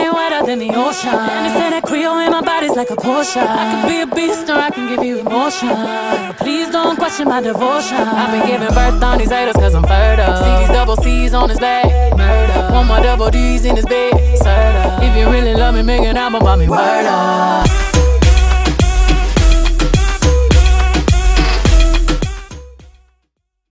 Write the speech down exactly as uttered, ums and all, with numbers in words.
skin wetter than the ocean. And they say that Creole in my body's like a Porsche. I can be a beast or I can give you emotion. Please don't question my devotion. I've been giving birth on these haters cause I'm fertile. See these double C's on his back, murder. One more double D's in his bed, serve. If you really love me, make an album about me, word up.